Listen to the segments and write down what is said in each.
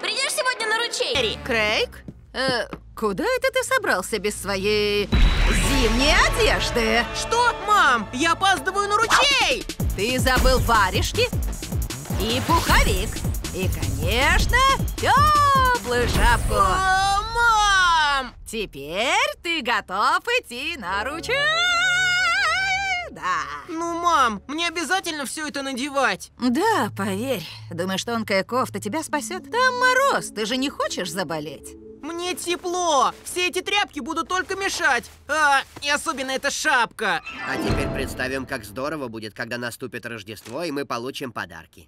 придешь сегодня на ручей? Крейг? Куда это ты собрался без своей зимней одежды? Что? Мам, я опаздываю на ручей! Ты забыл варежки и пуховик. И, конечно, теплую шапку. Мам! Теперь ты готов идти на ручей? Да. Ну, мам, мне обязательно все это надевать. Да, поверь. Думаешь, тонкая кофта тебя спасет? Там мороз, ты же не хочешь заболеть? Мне тепло. Все эти тряпки будут только мешать. И особенно эта шапка. А теперь представим, как здорово будет, когда наступит Рождество, и мы получим подарки.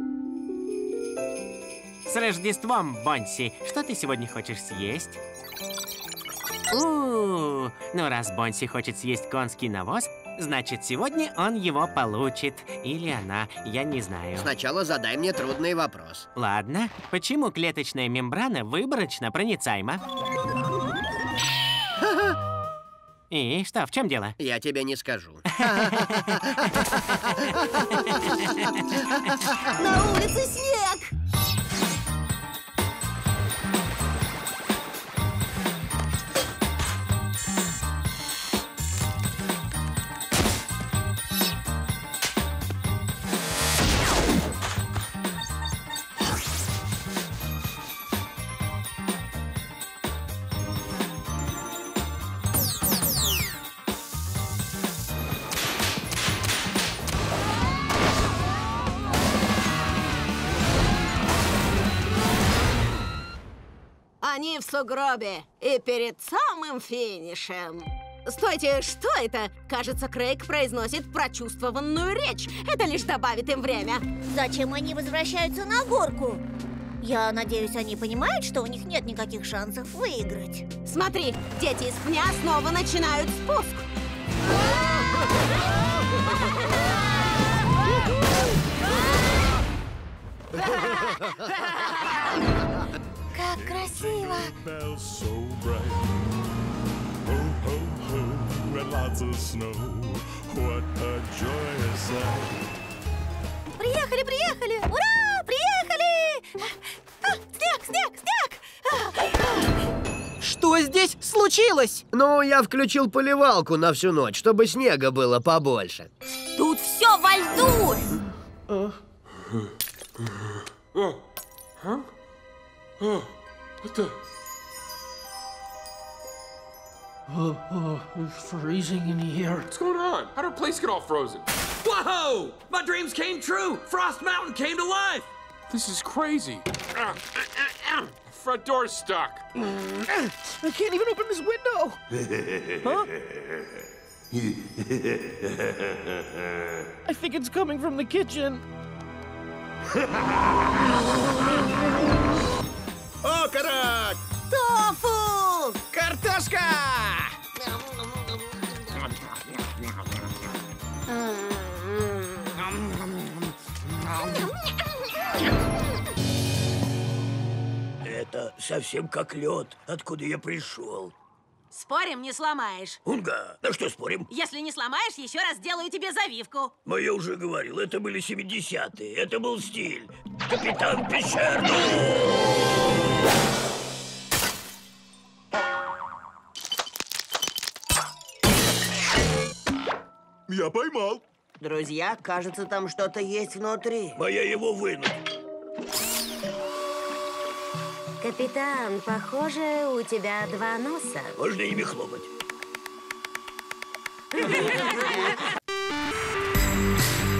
С Рождеством, Бонси! Что ты сегодня хочешь съесть? Ну раз Бонси хочет съесть конский навоз, значит, сегодня он его получит. Или она, я не знаю. Сначала задай мне трудный вопрос. Ладно. Почему клеточная мембрана выборочно проницаема? И что, в чем дело? Я тебе не скажу. На улице снег! Они в сугробе и перед самым финишем. Стойте, что это? Кажется, Крейг произносит прочувствованную речь. Это лишь добавит им время. Зачем они возвращаются на горку? Я надеюсь, они понимают, что у них нет никаких шансов выиграть. Смотри, дети из пня снова начинают спуск. Как красиво! Приехали, приехали! Ура! Приехали! Снег! Что здесь случилось? Ну, я включил поливалку на всю ночь, чтобы снега было побольше. Тут все во льду! What the? It's freezing in here. What's going on? How'd our place get all frozen? Whoa! My dreams came true! Frost Mountain came to life! This is crazy. Front door's stuck. I can't even open this window. Huh? I think it's coming from the kitchen. Окорок! Тофу! Картошка! Это совсем как лед, откуда я пришел. Спорим, не сломаешь. Унга, на что спорим? Если не сломаешь, еще раз сделаю тебе завивку. Но я уже говорил, это были 70-е, это был стиль. Капитан Пещерный! Я поймал. Друзья, кажется, там что-то есть внутри. Моя его вынуть. Капитан, похоже, у тебя два носа. Можно ими хлопать.